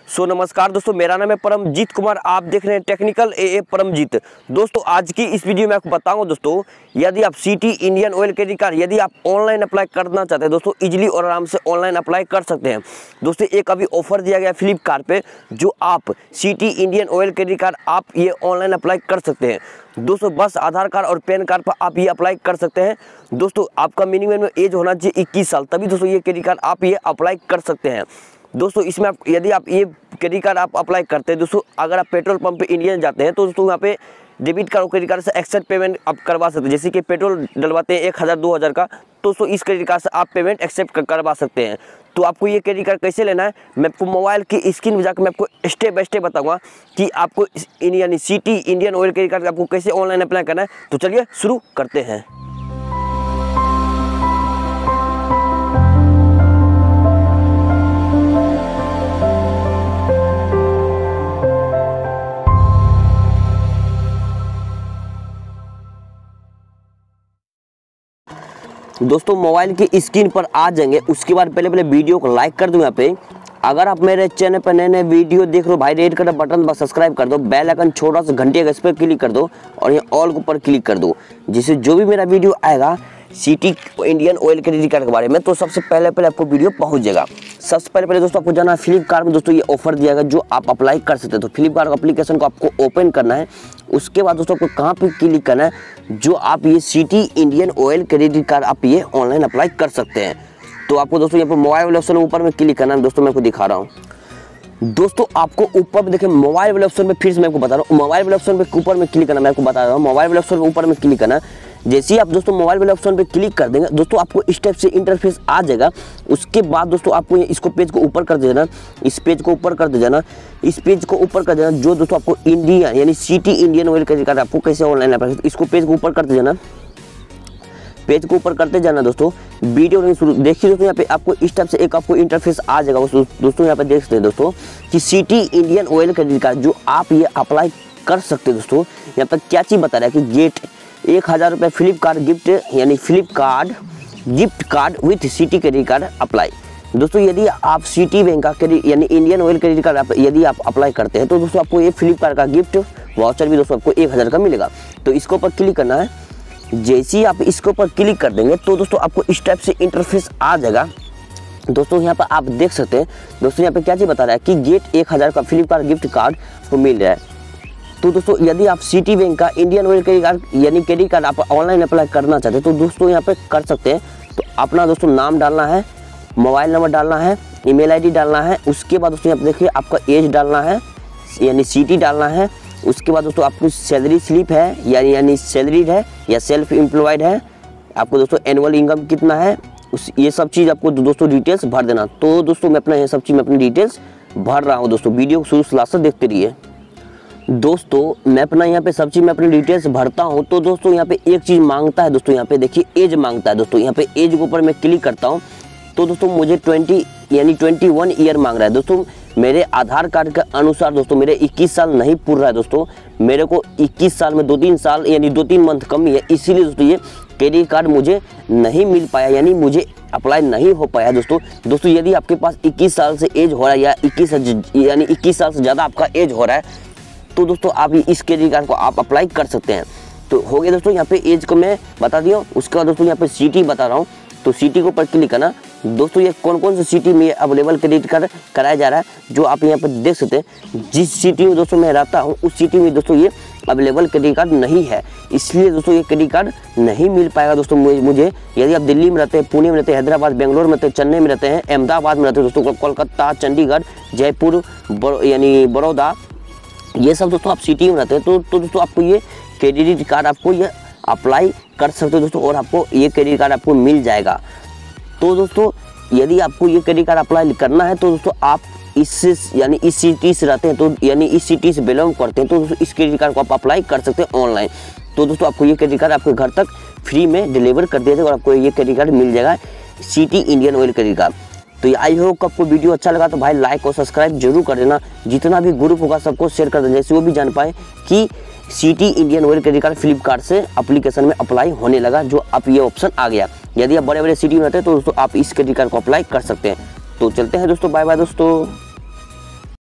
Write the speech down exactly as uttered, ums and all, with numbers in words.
सो नमस्कार दोस्तों, मेरा नाम है परमजीत कुमार। आप देख रहे हैं टेक्निकल ए ए परमजीत। दोस्तों आज की इस वीडियो में आपको बताऊंगा दोस्तों, यदि आप Citi Indian Oil credit card यदि आप ऑनलाइन अप्लाई करना चाहते हैं दोस्तों, इजीली और आराम से ऑनलाइन अप्लाई कर सकते हैं। दोस्तों एक अभी ऑफर दिया गया फ्लिपकार्ट पे, जो आप Citi Indian Oil credit card आप ये ऑनलाइन अप्लाई कर सकते हैं। दोस्तों बस आधार कार्ड और पैन कार्ड पर आप ये अप्लाई कर सकते हैं। दोस्तों आपका मिनिमम एज होना चाहिए इक्कीस साल, तभी दोस्तों ये क्रेडिट कार्ड आप ये अप्लाई कर सकते हैं। दोस्तों इसमें आप यदि आप ये क्रेडिट कार्ड आप अप्लाई करते हैं दोस्तों, अगर आप पेट्रोल पंप पे इंडियन जाते हैं तो दोस्तों यहाँ पे डेबिट कार्ड और क्रेडिट कार्ड से एक्सेप्ट पेमेंट आप करवा सकते हैं। जैसे कि पेट्रोल डलवाते हैं एक हज़ार दो हज़ार का, तो दोस्तों इस क्रेडिट कार्ड से आप पेमेंट एक्सेप्ट करवा सकते हैं। तो आपको ये क्रेडिट कार्ड कैसे लेना है, मैं आपको मोबाइल की स्क्रीन में जाकर मैं आपको स्टेप बाय स्टेप बताऊंगा कि आपको यानी Citi Indian Oil credit card आपको कैसे ऑनलाइन अप्लाई करना है। तो चलिए शुरू करते हैं। दोस्तों मोबाइल की स्क्रीन पर आ जाएंगे, उसके बाद पहले पहले वीडियो को लाइक कर दो। यहाँ पे अगर आप मेरे चैनल पर नए नए वीडियो देख रहे हो भाई, रेड कलर बटन पर सब्सक्राइब कर दो, बेल आइकन छोटा सा घंटे का इस पर क्लिक कर दो और यहाँ ऑल के ऊपर क्लिक कर दो, जिससे जो भी मेरा वीडियो आएगा Citi Indian Oil credit card के बारे में तो सबसे पहले पहले आपको वीडियो पहुंच जाएगा। सबसे पहले पहले दोस्तों आपको जाना है फ्लिपकार्ट में। दोस्तों ये ऑफर दिया गया जो आप अप्लाई कर सकते हैं। तो फ्लिपकार्ट एप्लीकेशन को आपको ओपन करना है। उसके बाद दोस्तों आपको कहाँ पे क्लिक करना है, जो आप ये Citi Indian Oil credit card आप ये ऑनलाइन अप्लाई कर सकते हैं। तो आपको दोस्तों यहाँ पर मोबाइल वाले ऑप्शन ऊपर में क्लिक करना है। दोस्तों मैं आपको दिखा रहा हूँ। दोस्तों आपको ऊपर में देखिए मोबाइल वाले ऑप्शन पे, फिर से मैं आपको बता रहा हूँ, मोबाइल वाले ऑप्शन पे ऊपर में क्लिक करना। मैं आपको बता रहा हूँ मोबाइल वाले ऑप्शन पे ऊपर में क्लिक करना। जैसे ही आप दोस्तों मोबाइल वाले ऑप्शन पे क्लिक कर देंगे दोस्तों, आपको इस टाइप से इंटरफेस आ जाएगा। उसके बाद दोस्तों आपको इसको पेज को ऊपर कर देना, इस पेज को ऊपर कर दे जाना, इस पेज को ऊपर कर देना, जो दोस्तों आपको इंडिया यानी Citi Indian Oil credit card आपको कैसे ऑनलाइन अप्लाई, इसको पेज को ऊपर करते जाना, पेज को ऊपर करते जाना। दोस्तों वीडियो शुरू देखिए दोस्तों, यहाँ पे आपको इस टाइप से एक आपको इंटरफेस आ जाएगा। दोस्तों यहाँ पे देख सकते हैं दोस्तों कि Citi Indian Oil credit card जो आप ये अप्लाई कर सकते हैं। दोस्तों यहाँ पर क्या चीज़ बता रहा है कि गेट एक हज़ार रुपये फ्लिपकार्ट गिफ्ट यानी Flipkart gift card with Citi credit card apply. दोस्तों यदि आप सिटी बैंक का क्रेडिट यानी इंडियन ऑयल क्रेडिट कार्ड यदि आप अप्लाई करते हैं तो दोस्तों आपको ये फ्लिपकार्ट का गिफ्ट वाउचर भी दोस्तों आपको एक हज़ार का मिलेगा। तो इसके ऊपर क्लिक करना है। जैसे ही आप इसके ऊपर क्लिक कर देंगे तो दोस्तों आपको इस टाइप से इंटरफेस आ जाएगा। दोस्तों यहाँ पर आप देख सकते हैं दोस्तों यहाँ पे क्या चीज़ बता रहा है कि गेट एक हज़ार का फ्लिपकार्ट गिफ्ट कार्ड को मिल रहा है। तो दोस्तों यदि आप सिटी बैंक का इंडियन ऑयल क्रेडिट कार्ड यानी क्रेडिट कार्ड आप ऑनलाइन अप्लाई करना चाहते हैं तो दोस्तों यहाँ पे कर सकते हैं। तो अपना दोस्तों नाम डालना है, मोबाइल नंबर डालना है, ईमेल आईडी डालना है। उसके बाद दोस्तों यहाँ पे देखिए आपका एज डालना है यानी सिटी डालना है। उसके बाद दोस्तों आपको सैलरी स्लिप है यानी यानी सैलरीड है या सेल्फ एम्प्लॉयड है, आपको दोस्तों एनुअल इनकम कितना है, उस ये सब चीज़ आपको दोस्तों डिटेल्स भर देना। तो दोस्तों मैं अपना ये सब चीज़ मैं अपनी डिटेल्स भर रहा हूँ। दोस्तों वीडियो शुरू से लास्ट तक देखते रहिए। दोस्तों मैं अपना यहाँ पे सब चीज़ मैं अपनी डिटेल्स भरता हूँ। तो दोस्तों यहाँ पे एक चीज़ मांगता है दोस्तों, यहाँ पे देखिए एज मांगता है। दोस्तों यहाँ पे एज के ऊपर मैं क्लिक करता हूँ तो दोस्तों मुझे ट्वेंटी यानी ट्वेंटी वन ईयर मांग रहा है। दोस्तों मेरे आधार कार्ड के अनुसार दोस्तों मेरे इक्कीस साल नहीं पूर रहा है। दोस्तों मेरे को इक्कीस साल में दो तीन साल यानी दो तीन मंथ कमी है, इसीलिए दोस्तों ये क्रेडिट कार्ड मुझे नहीं मिल पाया यानी मुझे अप्लाई नहीं हो पाया। दोस्तों दोस्तों यदि आपके पास इक्कीस साल से एज हो रहा है या इक्कीस यानी इक्कीस साल से ज़्यादा आपका एज हो रहा है तो दोस्तों आप इस क्रेडिट कार्ड को आप अप्लाई कर सकते हैं। तो हो गया दोस्तों, यहाँ पे एज को मैं बता दिया। उसके बाद दोस्तों यहाँ पे सिटी बता रहा हूँ, तो सिटी के ऊपर क्लिक करना। दोस्तों ये कौन कौन सी सिटी में अवेलेबल क्रेडिट कार्ड कराया जा रहा है जो आप यहाँ पर देख सकते हैं। जिस सिटी में दोस्तों मैं रहता हूँ उस सिटी में दोस्तों ये अवेलेबल क्रेडिट कार्ड नहीं है, इसलिए दोस्तों ये क्रेडिट कार्ड नहीं मिल पाएगा। दोस्तों मुझे यदि आप दिल्ली में रहते हैं, पुणे में रहते हैं, हैदराबाद, बेंगलोर में रहते हैं, चेन्नई में रहते हैं, अहमदाबाद में रहते हैं, दोस्तों कोलकाता, चंडीगढ़, जयपुर यानी बड़ौदा, ये सब दोस्तों आप सिटी में रहते हैं तो, तो दोस्तों आपको ये क्रेडिट कार्ड आपको ये अप्लाई कर सकते हो दोस्तों, और आपको ये क्रेडिट कार्ड आपको मिल जाएगा। तो दोस्तों यदि आपको ये क्रेडिट कार्ड अप्लाई करना है तो दोस्तों आप इस यानी इस सिटी से रहते हैं तो यानी इस सिटी से बिलोंग करते हैं तो दोस्तों इस क्रेडिट कार्ड को आप अप्लाई कर सकते हैं ऑनलाइन। तो दोस्तों आपको ये क्रेडिट कार्ड आपके घर तक फ्री में डिलीवर कर दिया जाएगा और आपको ये क्रेडिट कार्ड मिल जाएगा Citi Indian Oil credit card. तो आई होप आपको वीडियो अच्छा लगा तो भाई लाइक और सब्सक्राइब जरूर कर देना। जितना भी ग्रुप होगा सबको शेयर कर देना, जैसे वो भी जान पाए कि Citi Indian Oil credit card Flipkart से एप्लीकेशन में अप्लाई होने लगा, जो अब ये ऑप्शन आ गया। यदि आप बड़े बड़े सिटी में रहते हैं तो दोस्तों आप इस क्रेडिट कार्ड को अप्लाई कर सकते हैं। तो चलते हैं दोस्तों, बाय बाय दोस्तों।